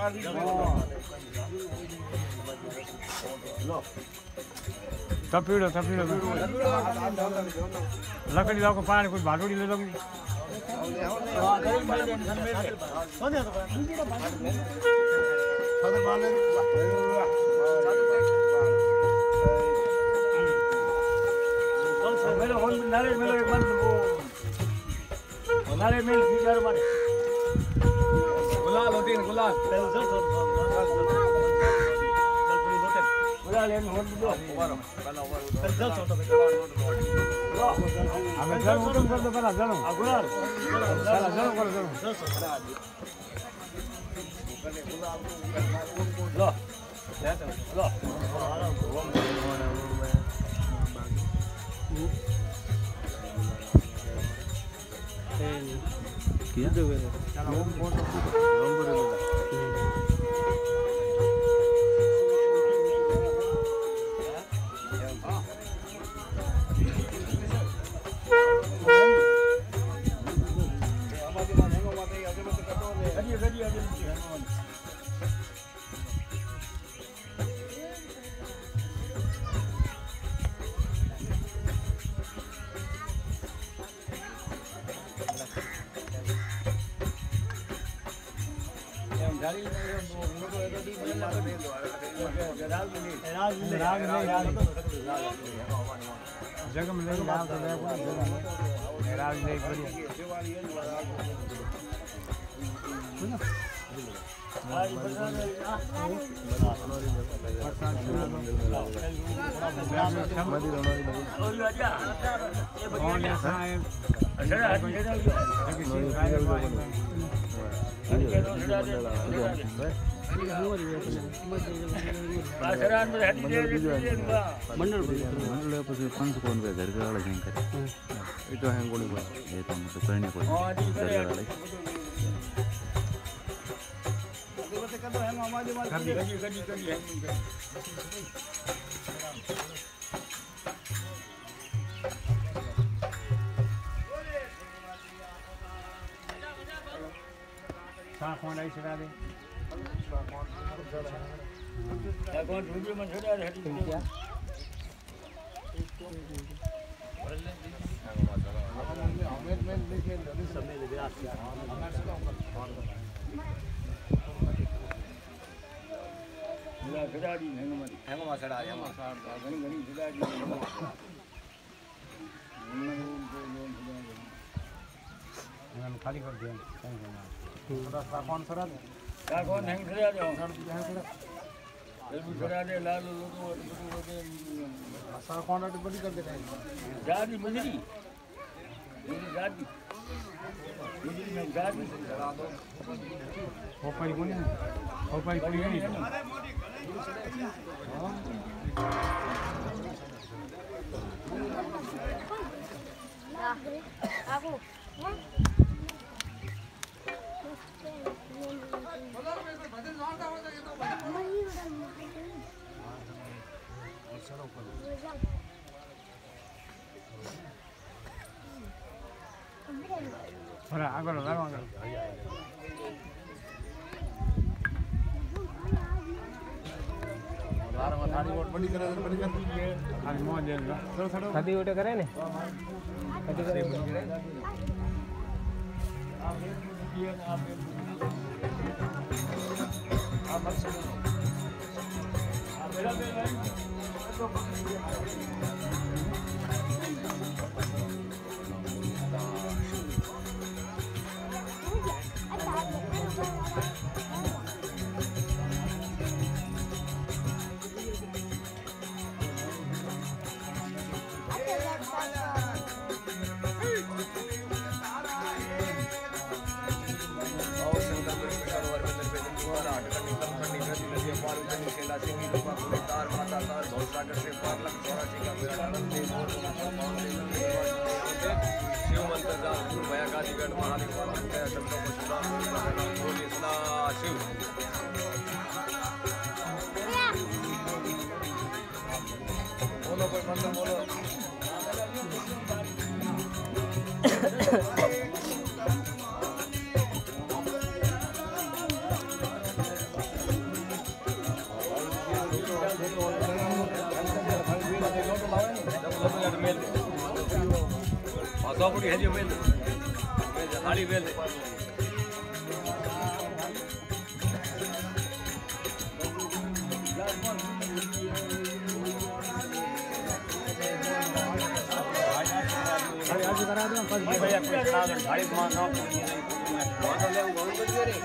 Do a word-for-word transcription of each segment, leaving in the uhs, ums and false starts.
तपीड़ो तपीड़ो लकड़ी लाओ पानी कुछ भाटोड़ी ले लो नारे मिलो एक बार नारे मिल कीचड़ मारे गुलाल होती है गुलाल गुलाल इन होत दो हमें जल हुकुम कर दो पहला जल गुलाल पहला जल कर दो लो लो किया दो चलो हम फोटो नंबर दे जगह में नहीं राव ले राव ले बढ़िया मंडल मंडल પછી પાંચસો કોણ બે ઘર વાળા જેમ કરે એ તો હેંગ ગોળી બોલ એ તો મત કરને કોઈ ઘર વાળા લઈ ગડી ગડી ગડી ગડી હેંગ सा कौन आई छड़ा दे या कौन वीडियो में छड़ा दे हटी क्या हमें में देखे नहीं समय लगे आप हमारे से मिला छड़ा दी हैंग में हैंग में छड़ा हैंग में घणी घणी छड़ा दी हम खाली कर दिया थोड़ा सा कौन छड़ा दे का कौन हैंग छड़ा दे हैंग छड़ा ये छड़ा दे लाल लोगों को सा कौन अट बड़ी कर देता है जादी मुजरी मुजरी जादी मुजरी में जादी छड़ा दो हो पाई कोनी हो पाई कोनी नहीं हां आगो थोड़ा आगे लो आगे लो बार में थाली वोट बड़ी करे बड़ी कर खाली मोह दे दो थोड़ा थोड़ा खादी वोट करे ने खादी करे आप ये आप आप मत सुनो आप मेरा मेरा बोलो कोई मंत्र बोलो सौपुरी है जो मेल हाड़ी मेल आज करा दो बस भैया कोई खड़ा दो गाड़ी घुमा ना बहुत ले बहुत बढ़िया रे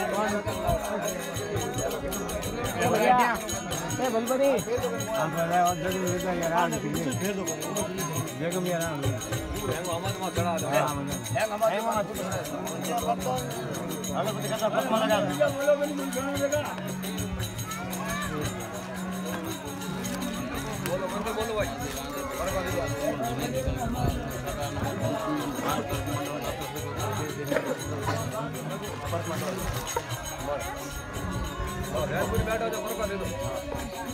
ए बलबड़ी हम ले और जल्दी ले जा यार आज के लिए भेज दो देखो मेरा हैंग हमारे में खड़ा दो हैंग हमारे में हेलो कुछ का फल लगा बोलो बोलो बोलो बोलो बोलो भाई और यार पूरी बैठ हो जाओ फर्क दे दो